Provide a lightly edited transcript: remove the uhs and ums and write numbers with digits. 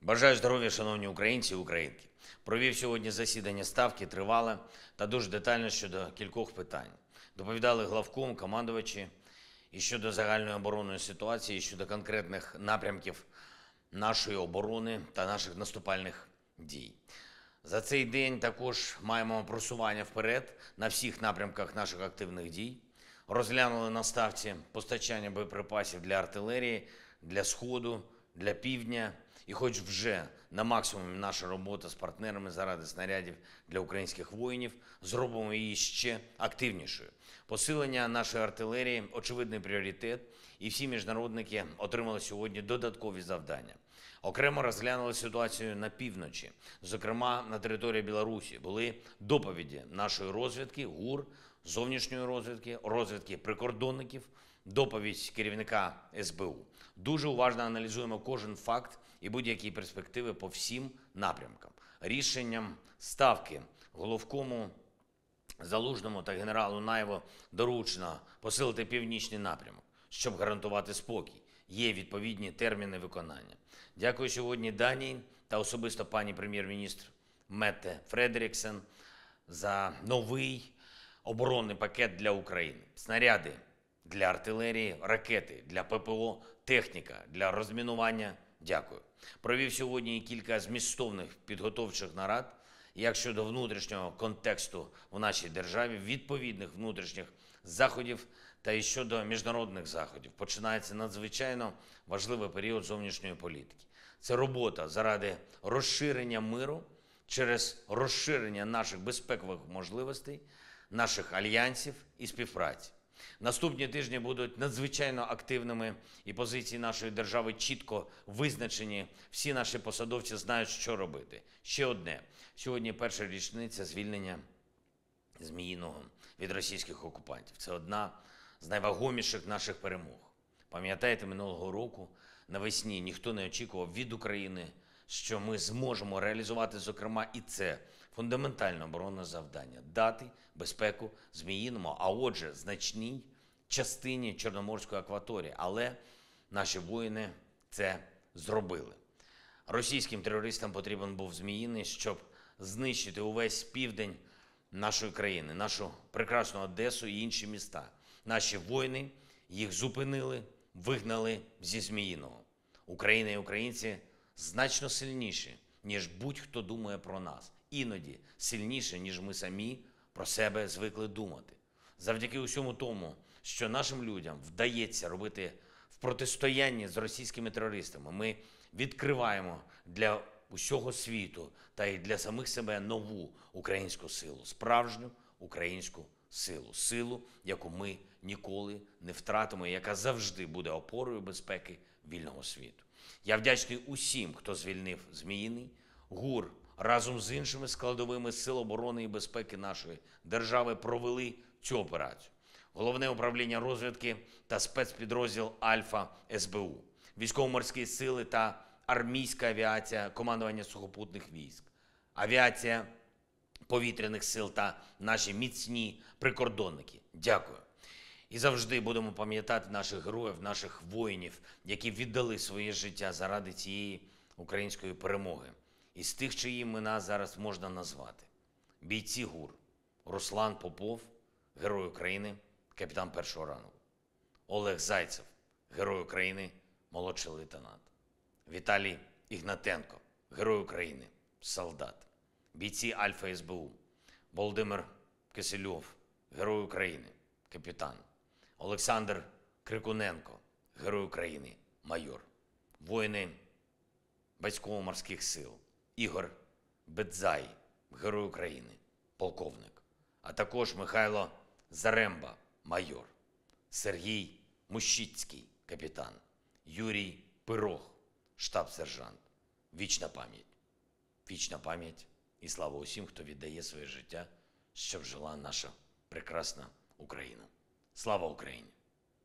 Бажаю здоров'я, шановні українці і українки. Провів сьогодні засідання Ставки, тривале та дуже детально щодо кількох питань. Доповідали главком, командувачі і щодо загальної оборонної ситуації, і щодо конкретних напрямків нашої оборони та наших наступальних дій. За цей день також маємо просування вперед на всіх напрямках наших активних дій. Розглянули на Ставці постачання боєприпасів для артилерії, для Сходу, для Півдня. І хоч вже на максимумі наша робота з партнерами заради снарядів для українських воїнів, зробимо її ще активнішою. Посилення нашої артилерії – очевидний пріоритет, і всі міжнародники отримали сьогодні додаткові завдання. Окремо розглянули ситуацію на півночі, зокрема на території Білорусі. Були доповіді нашої розвідки, ГУР, зовнішньої розвідки, розвідки прикордонників, доповідь керівника СБУ. Дуже уважно аналізуємо кожен факт і будь-які перспективи по всім напрямкам. Рішенням Ставки головкому Залужному та генералу Наєву доручено посилити північний напрямок, щоб гарантувати спокій. Є відповідні терміни виконання. Дякую сьогодні Данії та особисто пані прем'єр-міністр Метте Фредеріксен за новий оборонний пакет для України. Снаряди для артилерії, ракети для ППО, техніка для розмінування. Дякую. Провів сьогодні і кілька змістовних підготовчих нарад, як щодо внутрішнього контексту в нашій державі, відповідних внутрішніх заходів та і щодо міжнародних заходів. Починається надзвичайно важливий період зовнішньої політики. Це робота заради розширення миру через розширення наших безпекових можливостей, наших альянсів і співпраці. Наступні тижні будуть надзвичайно активними, і позиції нашої держави чітко визначені. Всі наші посадовці знають, що робити. Ще одне. Сьогодні перша річниця звільнення Зміїного від російських окупантів. Це одна з найвагоміших наших перемог. Пам'ятаєте, минулого року навесні ніхто не очікував від України, що ми зможемо реалізувати, зокрема, і це фундаментальне оборонне завдання – дати безпеку Зміїному, а отже, значній частині Чорноморської акваторії. Але наші воїни це зробили. Російським терористам потрібен був Зміїний, щоб знищити увесь південь нашої країни, нашу прекрасну Одесу і інші міста. Наші воїни їх зупинили, вигнали зі Зміїного. Україна і українці значно сильніші, ніж будь-хто думає про нас. Іноді сильніше, ніж ми самі про себе звикли думати. Завдяки усьому тому, що нашим людям вдається робити в протистоянні з російськими терористами, ми відкриваємо для усього світу та й для самих себе нову українську силу, справжню українську силу. Силу, яку ми ніколи не втратимо, яка завжди буде опорою безпеки вільного світу. Я вдячний усім, хто звільнив Зміїний, ГУР, разом з іншими складовими сил оборони і безпеки нашої держави провели цю операцію. Головне управління розвідки та спецпідрозділ «Альфа» СБУ, військово-морські сили та армійська авіація командування сухопутних військ, авіація повітряних сил та наші міцні прикордонники. Дякую. І завжди будемо пам'ятати наших героїв, наших воїнів, які віддали своє життя заради цієї української перемоги. Із тих, чиї імена зараз можна назвати. Бійці ГУР: Руслан Попов, Герой України, капітан першого рангу; Олег Зайцев, Герой України, молодший лейтенант; Віталій Ігнатенко, Герой України, солдат; бійці Альфа СБУ: Володимир Кисельов, Герой України, капітан; Олександр Крикуненко, Герой України, майор; воїни військово-морських сил: Ігор Бедзай, Герой України, полковник; а також Михайло Заремба, майор; Сергій Мущицький, капітан; Юрій Пирог, штаб-сержант. Вічна пам'ять. Вічна пам'ять і слава усім, хто віддає своє життя, щоб жила наша прекрасна Україна. Слава Україні!